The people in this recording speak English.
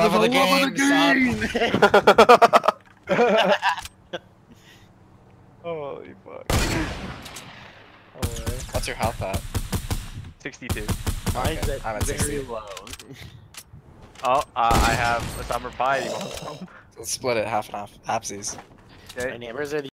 love of the game. Holy fuck. What's your health at? 62. Mine's Okay, I'm at at very 60. low. Oh, I have a summer pie. Let's split it half and half. Halfsies. Okay. My neighbors are